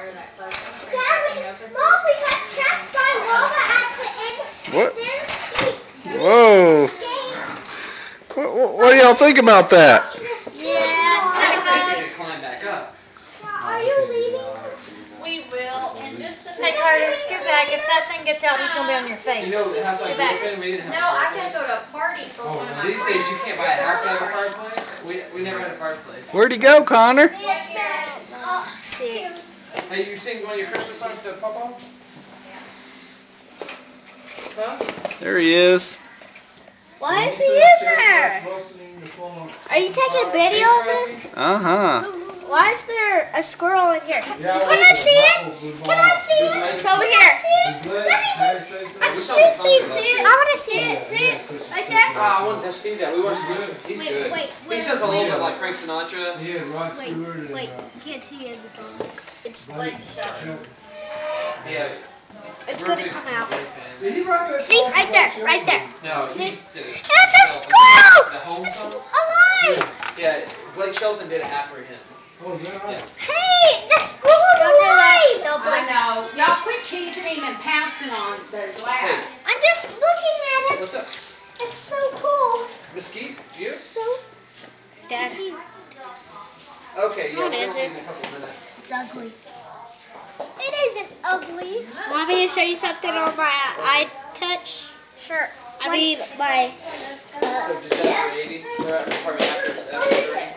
Mom, we got trapped by lava at the end. What? Whoa. What do y'all think about that? Yeah. Climb back up. Are you leaving? We will. And just hey, Carter, scoot back. If that thing gets out, it's going to be on your face. You know, the house like Griffin, we didn't have No, a I fireplace. can't go to a party for one of my These days, you can't buy a house out of a fireplace. We never had a fireplace. Where'd he go, Connor? Hey, you sing one of your Christmas songs to Papa? Huh? There he is. Why is he in there? Are you taking a video of this? Uh-huh. Why is there a squirrel in here? Can I see it? Can I see it? It's over here. Excuse me, see it? I want to see it. See it? Right there? I wanted to see that. We watched him. He's good. He sounds a little bit like Frank Sinatra. Wait, you can't see it. It's like Yeah. it's going to come out. Did he write that See? Right there. Right there. No. See? He did it. It's a squirrel! The home It's song? alive! Yeah, Blake Shelton did it after him. Oh, is that right? Hey, the squirrel's alive! I know. Y'all quit teasing him and pouncing on the glass. I'm just looking at it. What's up? It's so cool. Mesquite? You? So Daddy. Okay, yeah, What we'll is see it? in a couple of minutes. It's ugly. It isn't ugly. Want me to show you something on my iTouch? Sure. I mean, my... So, did you have 80? We're at apartment after 30.